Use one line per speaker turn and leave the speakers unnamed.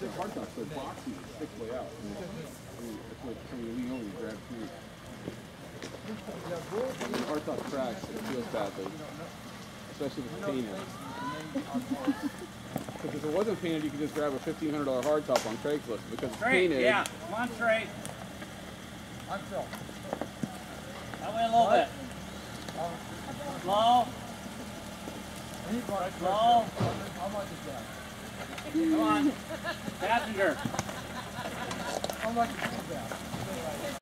The hardtop, so boxy sticks way out. That's what when you lean over, you grab food. When the hardtop cracks, it feels badly, especially if it's painted. Because if it wasn't painted, you could just grab a $1,500 hardtop on Craigslist. Because it's painted.
Yeah, come on straight.
I'm Phil.
That way a little bit. Slow. Slow.
How much is that?
Come on. Passenger.
How much is that?